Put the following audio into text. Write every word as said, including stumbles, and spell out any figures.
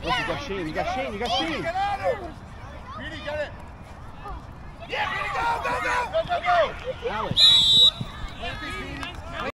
Look, you got Shane, you got Shane, you got Shane. Get out of him. Beanie, get it. Yeah, Beanie, go, go, go, go, go, go. Alex.